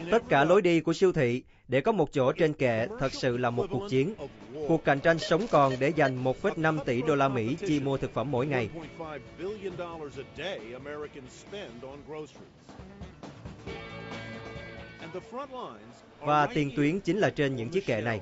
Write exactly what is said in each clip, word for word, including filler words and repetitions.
Tất cả lối đi của siêu thị để có một chỗ trên kệ thật sự là một cuộc chiến. Cuộc cạnh tranh sống còn để dành một phẩy năm tỷ đô la Mỹ chi mua thực phẩm mỗi ngày. Và tiền tuyến chính là trên những chiếc kệ này.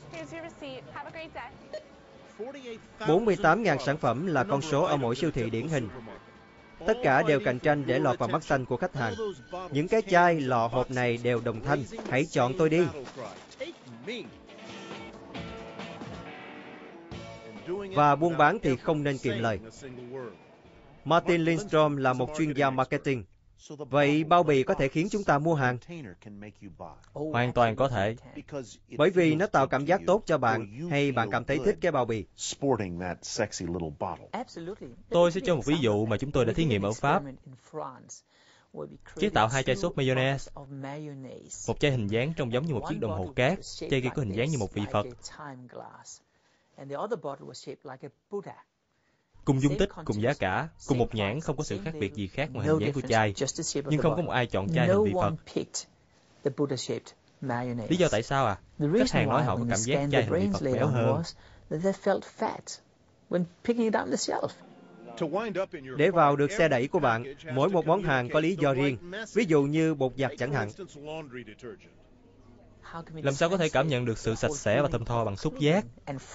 bốn mươi tám nghìn sản phẩm là con số ở mỗi siêu thị điển hình. Tất cả đều cạnh tranh để lọt vào mắt xanh của khách hàng. Những cái chai, lọ, hộp này đều đồng thanh. Hãy chọn tôi đi. Và buôn bán thì không nên kiệm lời. Martin Lindstrom là một chuyên gia marketing. Vậy bao bì có thể khiến chúng ta mua hàng? Hoàn toàn có thể. Bởi vì nó tạo cảm giác tốt cho bạn, hay bạn cảm thấy thích cái bao bì? Tôi sẽ cho một ví dụ mà chúng tôi đã thí nghiệm ở Pháp. Chế tạo hai chai sốt mayonnaise. Một chai hình dáng trông giống như một chiếc đồng hồ cát, chai kia có hình dáng như một vị Phật. Cùng dung tích, cùng giá cả, cùng một nhãn, không có sự khác biệt gì khác ngoài hình dáng của chai. Nhưng không có một ai chọn chai hình vị Phật. Lý do tại sao à? Khách hàng nói họ có cảm giác chai hình vị Phật béo hơn. Để vào được xe đẩy của bạn, mỗi một món hàng có lý do riêng. Ví dụ như bột giặt chẳng hạn. Làm sao có thể cảm nhận được sự sạch sẽ và thơm tho bằng xúc giác?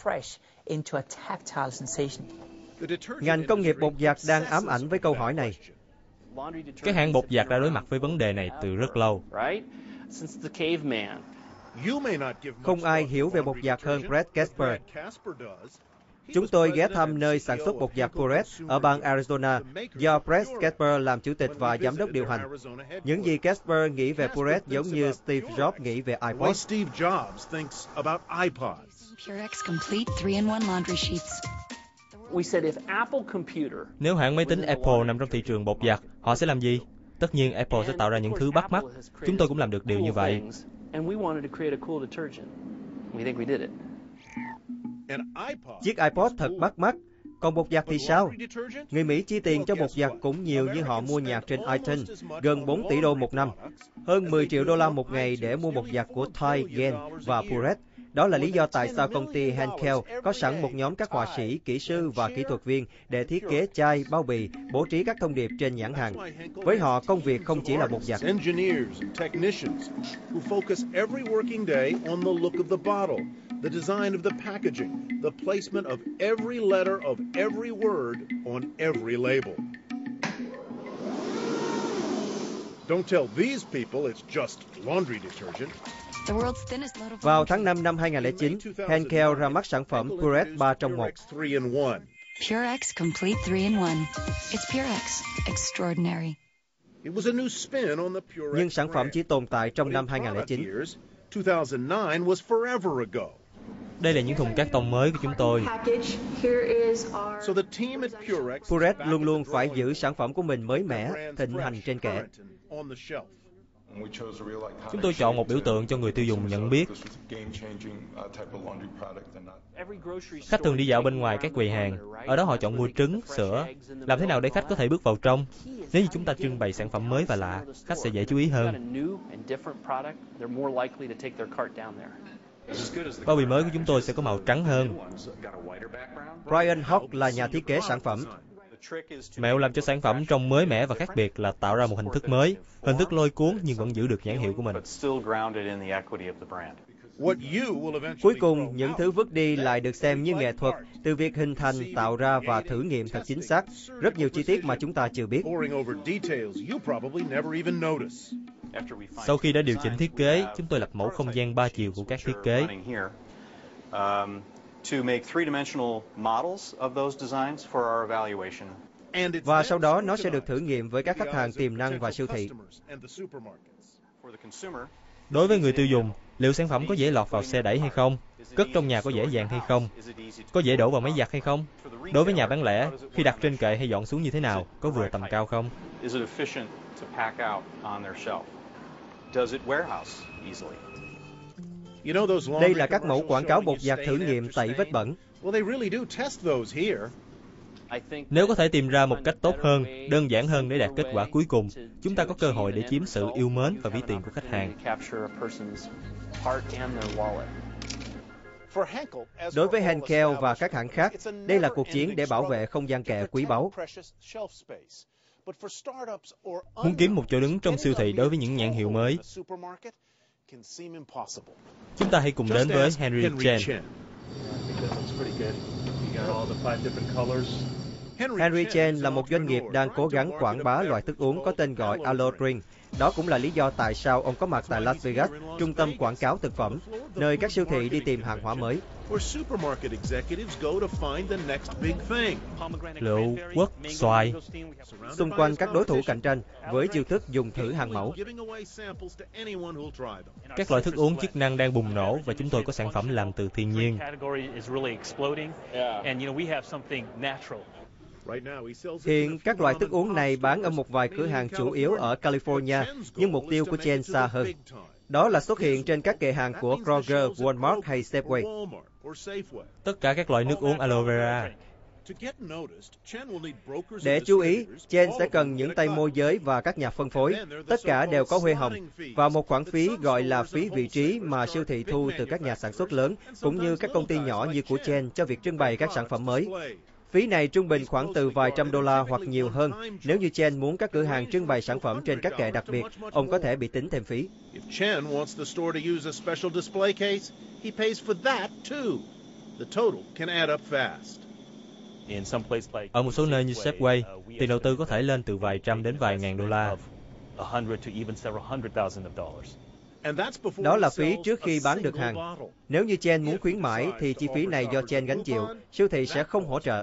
Ngành công nghiệp bột giặt đang ám ảnh với câu hỏi này. Các hãng bột giặt đã đối mặt với vấn đề này từ rất lâu. Không ai hiểu về bột giặt hơn Brett Casper. Chúng tôi ghé thăm nơi sản xuất bột giặt Purell ở bang Arizona do Brett Casper làm chủ tịch và giám đốc điều hành. Những gì Casper nghĩ về Purell giống như Steve Jobs nghĩ về iPod. Purex Complete three in one laundry sheets. Nếu hãng máy tính Apple nằm trong thị trường bột giặt, họ sẽ làm gì? Tất nhiên Apple sẽ tạo ra những thứ bắt mắt. Chúng tôi cũng làm được điều như vậy. Chiếc iPod thật bắt mắt. Còn bột giặt thì sao? Người Mỹ chi tiền cho bột giặt cũng nhiều như họ mua nhạc trên iTunes, gần bốn tỷ đô một năm. Hơn mười triệu đô la một ngày để mua bột giặt của Tide, Gen và Purell. Đó là lý do tại sao công ty Henkel có sẵn một nhóm các họa sĩ, kỹ sư và kỹ thuật viên để thiết kế chai, bao bì, bố trí các thông điệp trên nhãn hàng. Với họ, công việc không chỉ là bột giặt. The design of the packaging, the placement of every letter of every word on every label. Don't tell these people it's just laundry detergent. Vào tháng năm năm hai nghìn lẻ chín, Henkel ra mắt sản phẩm Purex ba trong một. Purex Complete three in one. It's Purex. Extraordinary. Nhưng sản phẩm chỉ tồn tại trong năm hai nghìn lẻ chín. Đây là những thùng cát tông mới của chúng tôi. Purex luôn luôn phải giữ sản phẩm của mình mới mẻ, thịnh hành trên kệ. Chúng tôi chọn một biểu tượng cho người tiêu dùng nhận biết. Khách thường đi dạo bên ngoài các quầy hàng. Ở đó họ chọn mua trứng, sữa. Làm thế nào để khách có thể bước vào trong? Nếu như chúng ta trưng bày sản phẩm mới và lạ, khách sẽ dễ chú ý hơn. Bao bì mới của chúng tôi sẽ có màu trắng hơn. Brian Hock là nhà thiết kế sản phẩm. Mẹo làm cho sản phẩm trông mới mẻ và khác biệt là tạo ra một hình thức mới, hình thức lôi cuốn nhưng vẫn giữ được nhãn hiệu của mình. Cuối cùng, những thứ vứt đi lại được xem như nghệ thuật, từ việc hình thành, tạo ra và thử nghiệm thật chính xác. Rất nhiều chi tiết mà chúng ta chưa biết. Sau khi đã điều chỉnh thiết kế, chúng tôi lập mẫu không gian ba chiều của các thiết kế. Và sau đó nó sẽ được thử nghiệm với các khách hàng tiềm năng và siêu thị. Đối với người tiêu dùng, liệu sản phẩm có dễ lọt vào xe đẩy hay không? Cất trong nhà có dễ dàng hay không? Có dễ đổ vào máy giặt hay không? Đối với nhà bán lẻ, khi đặt trên kệ hay dọn xuống như thế nào? Có vừa tầm cao không? Đây là các mẫu quảng cáo bột giặt thử nghiệm tẩy vết bẩn. Nếu có thể tìm ra một cách tốt hơn, đơn giản hơn để đạt kết quả cuối cùng, chúng ta có cơ hội để chiếm sự yêu mến và ví tiền của khách hàng. Đối với Henkel và các hãng khác, đây là cuộc chiến để bảo vệ không gian kệ quý báu. Muốn kiếm một chỗ đứng trong siêu thị đối với những nhãn hiệu mới, chúng ta hãy cùng đến với Henry Chen. Henry Chen là một doanh nghiệp đang cố gắng quảng bá loại thức uống có tên gọi Alo Drink. Đó cũng là lý do tại sao ông có mặt tại Las Vegas, trung tâm quảng cáo thực phẩm, nơi các siêu thị đi tìm hàng hóa mới. Lựu, quất, xoài. Xung quanh các đối thủ cạnh tranh với chiêu thức dùng thử hàng mẫu. Các loại thức uống chức năng đang bùng nổ và chúng tôi có sản phẩm làm từ thiên nhiên. Hiện các loại thức uống này bán ở một vài cửa hàng chủ yếu ở California, nhưng mục tiêu của Chen xa hơn. Đó là xuất hiện trên các kệ hàng của Kroger, Walmart hay Safeway. Tất cả các loại nước uống aloe vera. Để chú ý, Chen sẽ cần những tay môi giới và các nhà phân phối. Tất cả đều có huê hồng và một khoản phí gọi là phí vị trí mà siêu thị thu từ các nhà sản xuất lớn, cũng như các công ty nhỏ như của Chen cho việc trưng bày các sản phẩm mới. Phí này trung bình khoảng từ vài trăm đô la hoặc nhiều hơn. Nếu như Chen muốn các cửa hàng trưng bày sản phẩm trên các kệ đặc biệt, ông có thể bị tính thêm phí. Ở một số nơi như Safeway, tiền đầu tư có thể lên từ vài trăm đến vài ngàn đô la. Đó là phí trước khi bán được hàng. Nếu như Chen muốn khuyến mãi thì chi phí này do Chen gánh chịu, siêu thị sẽ không hỗ trợ.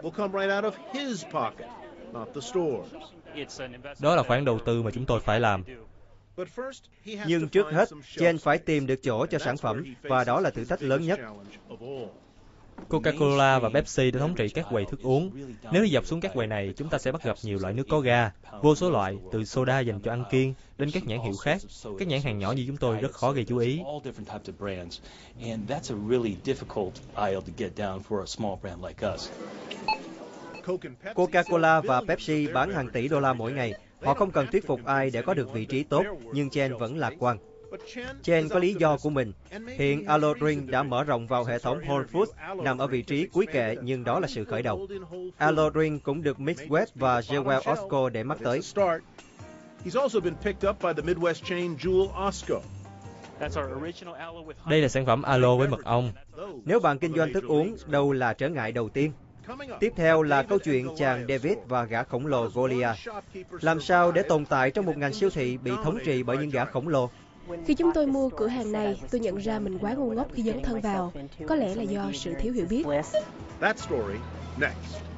Đó là khoản đầu tư mà chúng tôi phải làm. Nhưng trước hết, Chen phải tìm được chỗ cho sản phẩm, và đó là thử thách lớn nhất. Coca-Cola và Pepsi đã thống trị các quầy thức uống. Nếu đi dọc xuống các quầy này, chúng ta sẽ bắt gặp nhiều loại nước có ga, vô số loại, từ soda dành cho ăn kiêng đến các nhãn hiệu khác. Các nhãn hàng nhỏ như chúng tôi rất khó gây chú ý. Coca-Cola và Pepsi bán hàng tỷ đô la mỗi ngày. Họ không cần thuyết phục ai để có được vị trí tốt, nhưng Chen vẫn lạc quan. Chen có lý do của mình. Hiện Alo Drink đã mở rộng vào hệ thống Whole Foods, nằm ở vị trí cuối kệ, nhưng đó là sự khởi đầu. Alo Drink cũng được Mixed West và Jewel Osco để mắt tới. Đây là sản phẩm alo với mật ong. Nếu bạn kinh doanh thức uống, đâu là trở ngại đầu tiên? Tiếp theo là câu chuyện chàng David và gã khổng lồ Goliath. Làm sao để tồn tại trong một ngành siêu thị bị thống trị bởi những gã khổng lồ? Khi chúng tôi mua cửa hàng này, tôi nhận ra mình quá ngu ngốc khi dấn thân vào. Có lẽ là do sự thiếu hiểu biết. That story next.